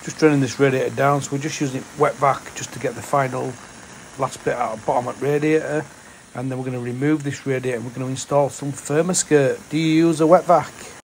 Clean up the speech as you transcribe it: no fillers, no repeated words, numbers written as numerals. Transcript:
just draining this radiator down. So we're just using wet vac just to get the final last bit out of bottom at radiator, and then we're going to remove this radiator and we're going to install some thermoskirt. Do you use a wet vac?